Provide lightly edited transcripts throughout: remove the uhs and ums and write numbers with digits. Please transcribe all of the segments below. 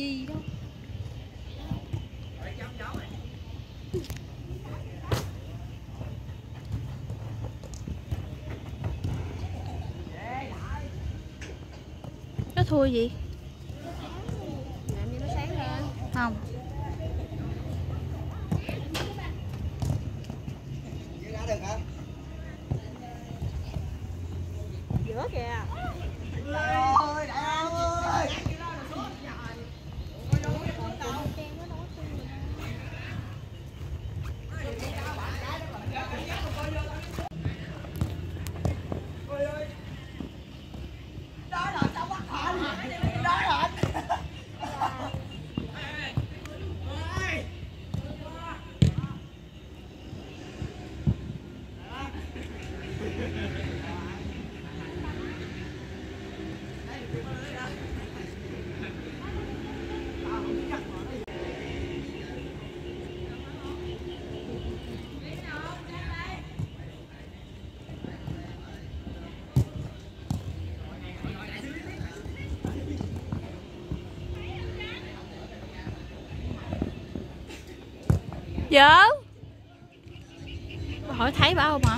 gì đâu. Nó thua gì? Làm như nó sáng lên. Không. Giữa kìa. Vợ hỏi thấy bảo không ạ?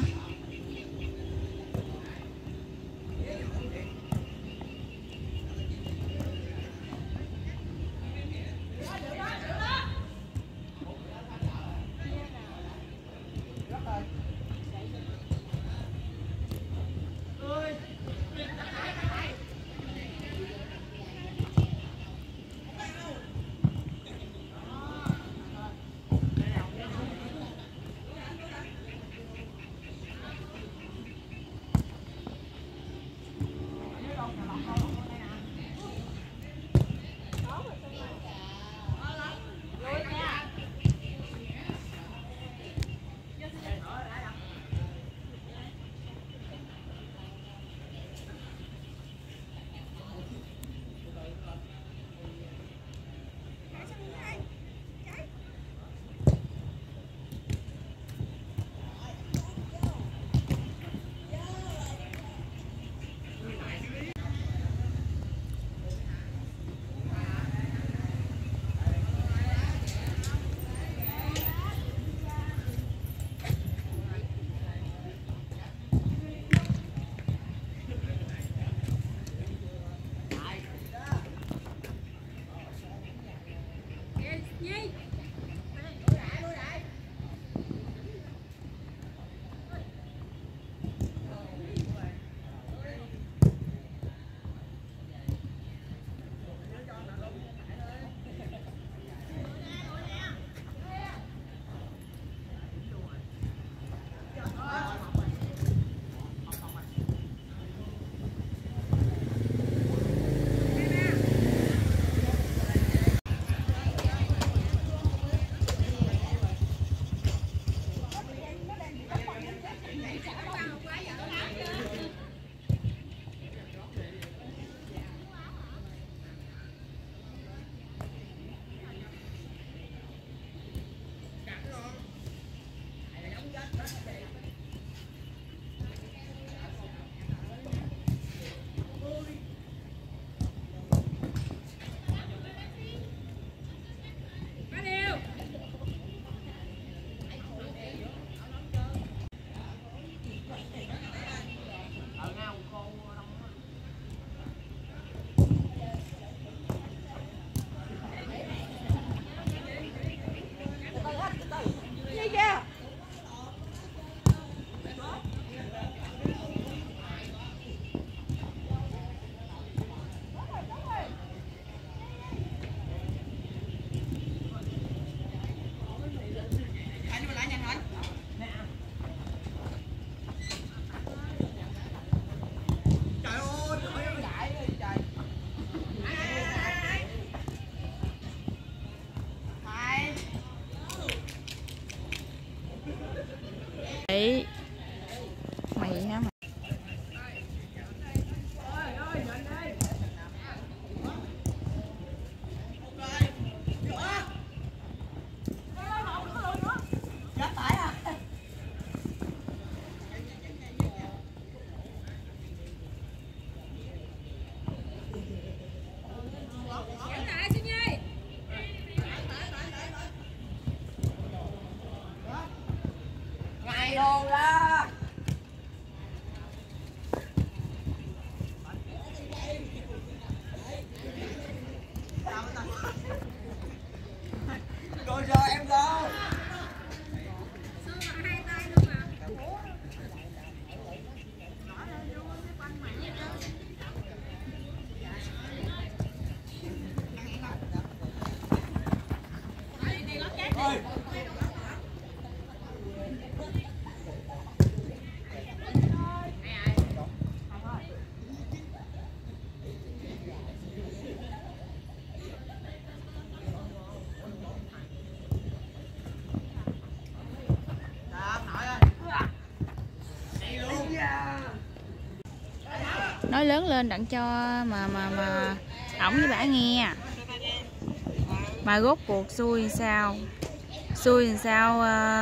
Nói lớn lên đặng cho mà ổng với bả nghe. Mà rốt cuộc xui làm sao? Xui làm sao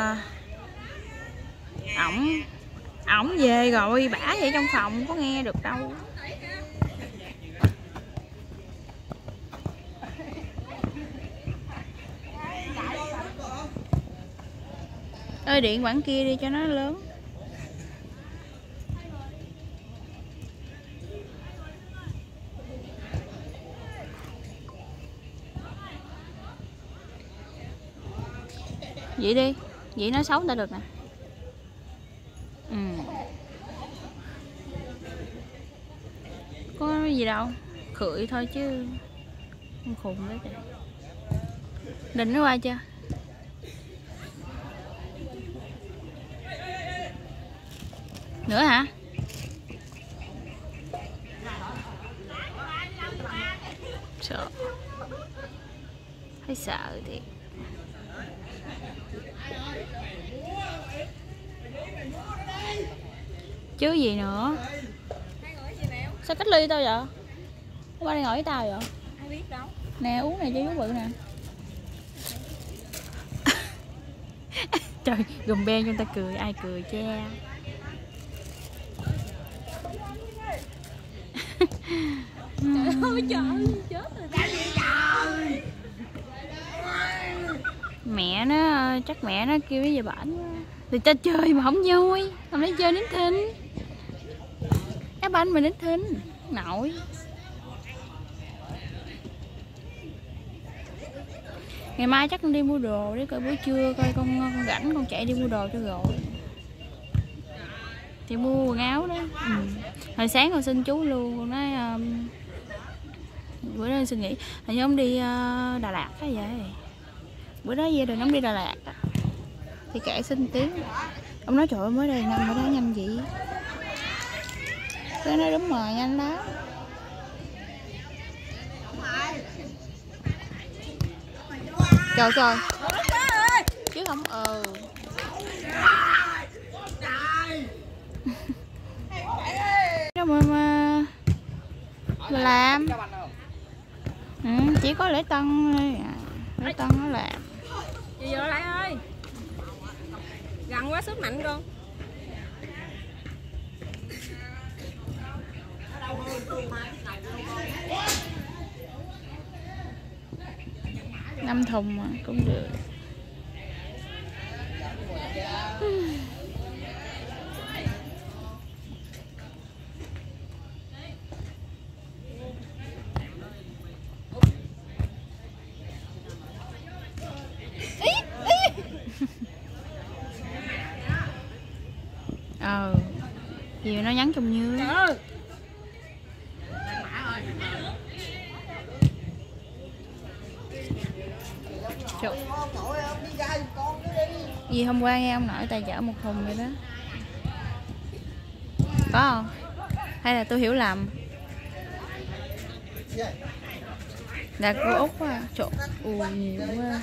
ổng về rồi bả vậy trong phòng có nghe được đâu. Ơi điện bản kia đi cho nó lớn. Vậy đi, vậy nói xấu người ta được nè. Có gì đâu, khựi thôi chứ không khùng đấy trời. Định nó qua chưa? Nữa hả? Sợ. Thấy sợ thiệt. Chứ gì nữa. Sao cách ly tao vậy? Qua đây ngồi với tao vậy? Ai biết đâu. Nè uống này cho uống bự nè. Trời, gùm ben cho người ta cười, ai cười che. Trời ơi trời, chết rồi. Mẹ nó, chắc mẹ nó kêu cái gì bển. Thì ta chơi mà không vui, không lấy chơi đến thinh. Các anh mình đến thinh nổi. Ngày mai chắc con đi mua đồ để coi buổi trưa coi con rảnh con chạy đi mua đồ cho rồi. Thì mua quần áo đó. Hồi sáng con xin chú luôn, con nói bữa đó suy nghĩ hình như ông đi Đà Lạt cái vậy. Bữa đó gia đình ông đi Đà Lạt đó. Thì kệ xin tiếng. Ông nói trời ơi mới đây năm ở đó nhanh vậy. Cái nói đúng rồi nhanh lắm. Trời trời. Chứ không Đâu mà làm. Chỉ có lễ tân thôi à. Lễ tân nó làm. Chị vô lại ơi. Gần quá sức mạnh con. Năm thùng mà cũng được. Gì nó nhắn trong như. Trời. Gì hôm qua nghe ông nội tài trợ một thùng vậy đó. Có không? Hay là tôi hiểu lầm? Là cô Út quá à. Trời ơi nhiều quá.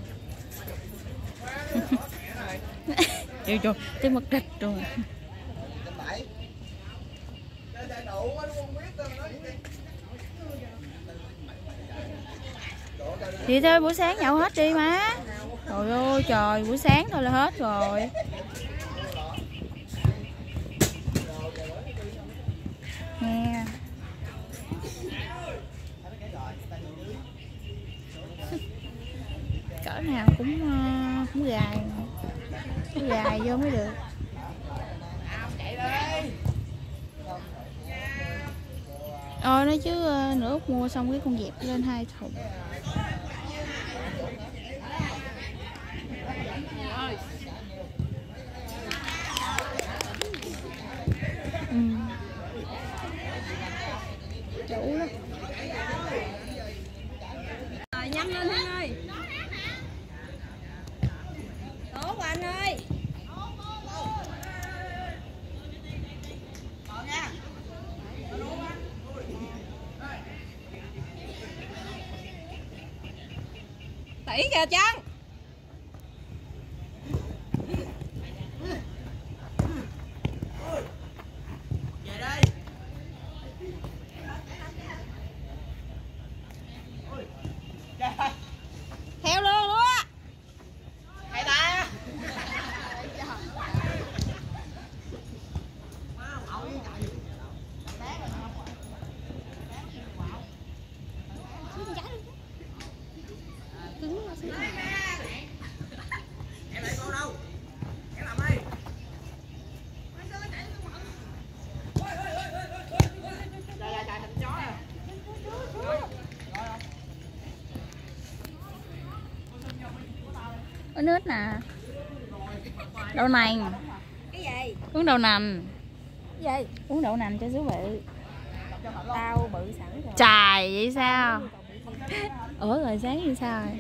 Trời trời, tới mất địch rồi. Thì thôi buổi sáng nhậu hết đi má. Trời ơi trời, buổi sáng thôi là hết rồi. Nghe. Cỡ nào cũng gài. Gài vô mới được. Nói chứ nửa Út mua xong cái con dẹp lên 2 thùng. Đủ lắm. Nhanh lên Hương ơi. Tỉ kìa Trân. Về đây. Theo luôn luôn á. Hay ta. Em lại con đâu? Em làm đi. Chạy thành chó à. Có nước nè. Đậu nành. Cái gì? Uống đậu nành. Cái gì? Uống đậu nành cho xíu bự. Tao bự sẵn rồi. Trời vậy sao? Ủa rồi sáng như sao rồi?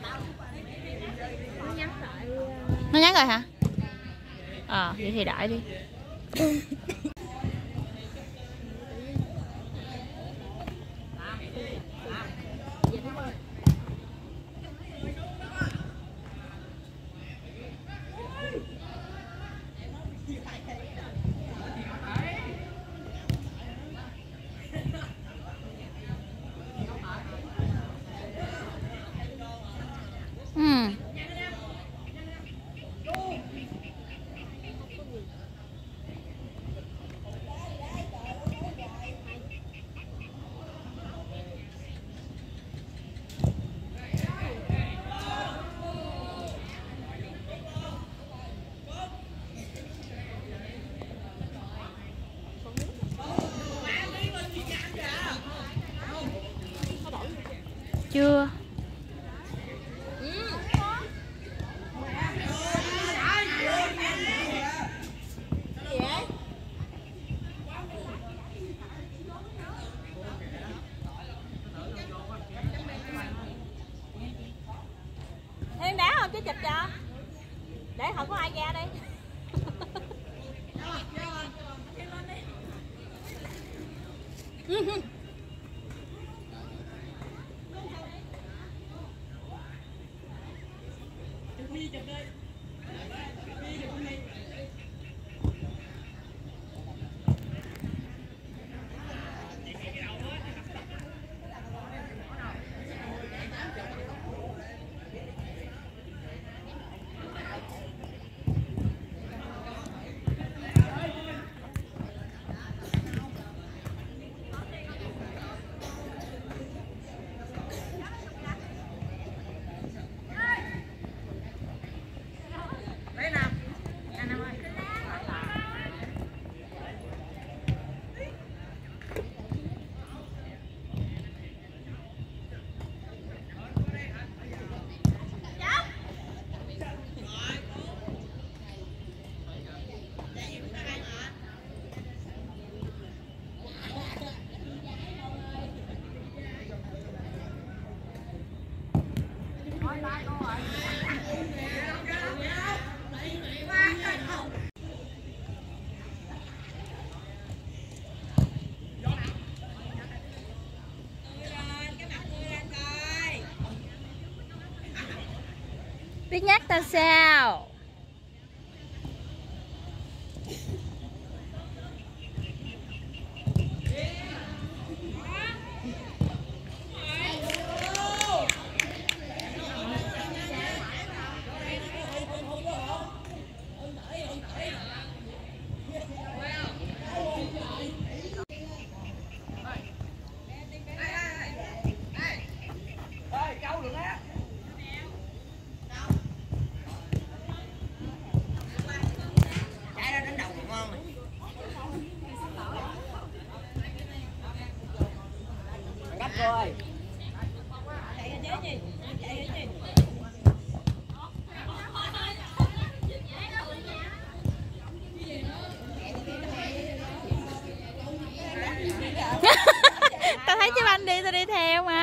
Nó nhắn rồi hả? Vậy thì đợi đi. Chưa. Em đá không chứ chụp cho. Để không có ai ra đi. Biết nhắc ta sao? Rồi. Tao thấy chứ anh đi, tao đi theo mà.